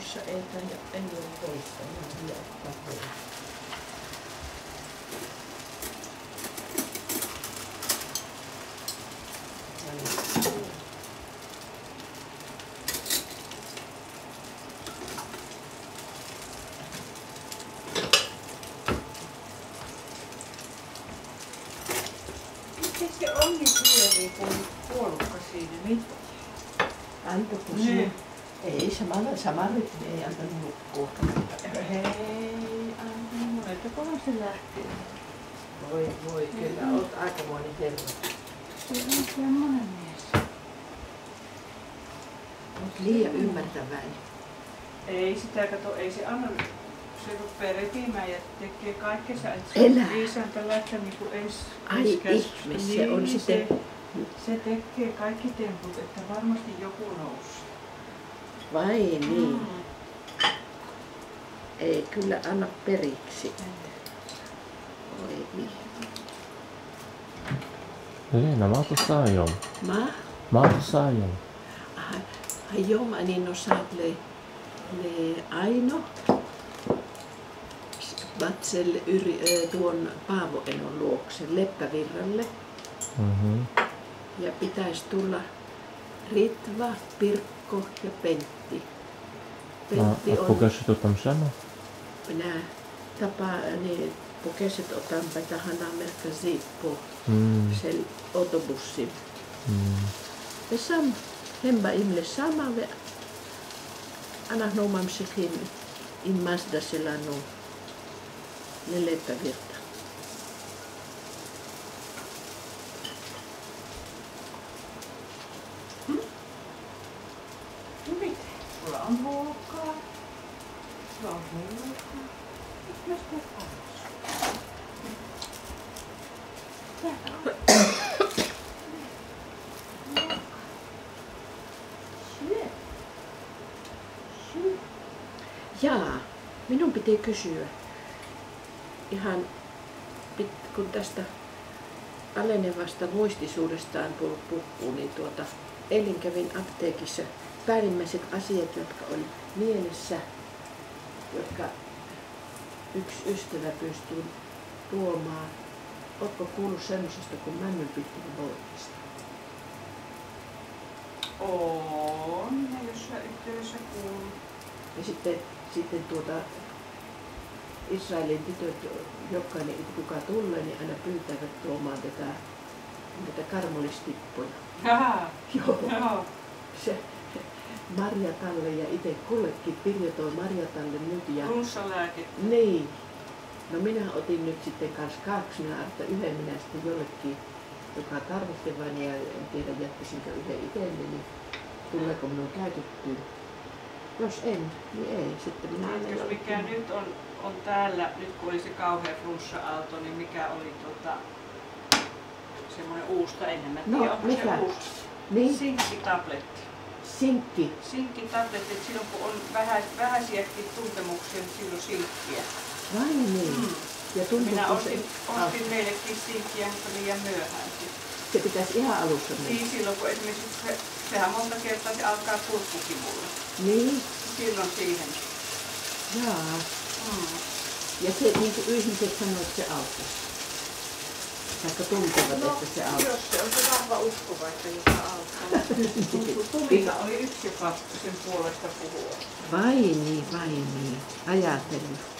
toissa ei ole toista. Ihan hyvä ottaa pois. Miten se on niin pyörii kuin puolukka siinä nyt? Antoiko se? Ei, sama rytmi ei antanut nukkua. Hei, antanut monelta kohan se lähtee. Voi, kyllä olet aikamoinen herra. Se on semmoinen mies. Olet liian ymmärtäväinen. Ei sitä kato, ei se anna. Se rupeaa repimään ja tekee kaikkensa, että se Elää. on viisainta lähteä niin kuin ei Ai ihme, se on sitten... Se tekee kaikki temput, että varmasti joku nousee. Vai niin? Ei kyllä anna periksi. Oi niin. Leena, mä tuossa ajon. Mä tuossa ajon. Joo, mä niin osaat le Aino. Matsel tuon Paavo Enon luokse Leppävirralle. Ja pitäisi tulla Ritva, Pirkko ja Pentti. Pentti on... Pokeiset otamsana? Minä tapaa ne pokeiset otamme tähän Amerikan på sel autobussin. Ja sam hemba imle sama ve anna nomam sikin in Mazda selano ne Leppävirta. Sulla on ruokaa. Sulla on ruokaa. Nyt mä sitä Jaa, minun piti kysyä. Ihan kun tästä alenevasta muistisuudestaan puhuu, niin eilen kävin apteekissa. Päällimmäiset asiat, jotka oli mielessä, jotka yksi ystävä pystyy tuomaan. Oletko kuullut semmoisesta kuin männynpyttyyn voimista? on, jossain yhteydessä kuuluu. Ja sitten Israelin tytöt, jokainen kuka tulee, niin aina pyytävät tuomaan tätä karmolistippoja. Jaa, Joo. Se Marjatalle ja itse kullekin Pirjo toi Marjatalle nyt. Flunssalääkettä. Niin. No minä otin nyt sitten kanssa 2. Minä ajattelin, että yhden minä sitten jollekin, joka tarvitsi vain, ja en tiedä jättäisinkö yhden itselle, niin tuleeko minun käytettyä. Jos en, niin ei. Sitten minä Niin, jos mikä nyt on täällä, nyt kun oli se kauhea flunssa-aalto, niin mikä oli semmoinen uusta enemmän. No, mikä? Se uusi? Niin? Sinkkitabletti. Sinkki. Sinkkitabletti, että silloin kun on vähäisiäkin tuntemuksia, niin silloin sinkkiä. Vai niin? Ja Minä ostin meillekin sinkkiä, mutta liian myöhään. Se pitäisi ihan alussa mennä. Niin silloin, kun esimerkiksi sehän monta kertaa se alkaa kurkkukimulla. Niin? Silloin siihen. Jaa. Ja se, niin kuin ihmiset sanoo, että se auttaisi. Vaikka tuntevat, että se auttaisi. Jos se on se vahva usko vaikka, joka auttaa. Tulina oli yksi, joka sen puolesta puhuu. Vai niin, ajatellen.